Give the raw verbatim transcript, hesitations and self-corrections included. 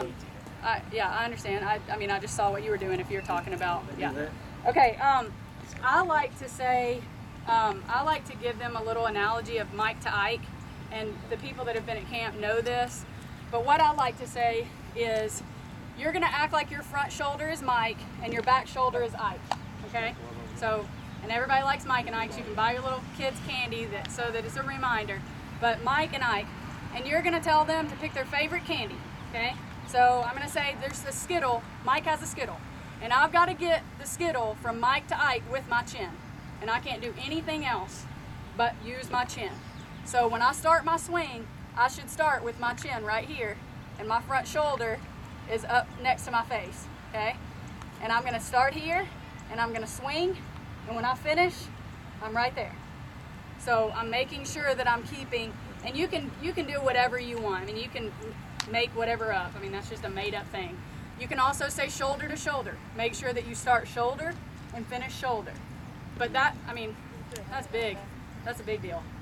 Um, I, yeah, I understand. I, I mean, I just saw what you were doing if you're talking about, yeah. Okay, um, I like to say, um, I like to give them a little analogy of Mike to Ike, and the people that have been at camp know this, but what I like to say is, you're gonna act like your front shoulder is Mike, and your back shoulder is Ike, okay? So, and everybody likes Mike and Ike, so you can buy your little kids candy that, so that it's a reminder, but Mike and Ike, and you're gonna tell them to pick their favorite candy, okay? So I'm gonna say there's a Skittle, Mike has a Skittle, and I've gotta get the Skittle from Mike to Ike with my chin, and I can't do anything else but use my chin. So when I start my swing, I should start with my chin right here, and my front shoulder is up next to my face, okay? And I'm gonna start here, and I'm gonna swing, and when I finish, I'm right there. So I'm making sure that I'm keeping, and you can you can do whatever you want. I mean, you can make whatever up. I mean, that's just a made up thing. You can also say shoulder to shoulder. Make sure that you start shoulder and finish shoulder. But that, I mean, that's big. That's a big deal.